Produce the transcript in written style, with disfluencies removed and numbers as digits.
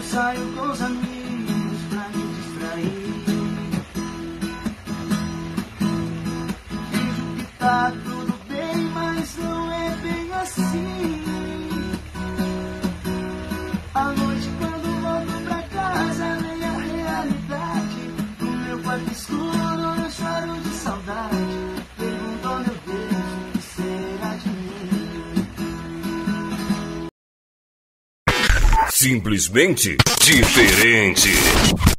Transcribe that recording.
saio com os amigos pra me distrair. Finjo que tá tudo bem, mas não é bem assim. À noite quando volto pra casa, vem a realidade. No meu quarto escuro eu choro de saudade. Pergunto ao meu Deus, o que será de mim? Simplesmente diferente.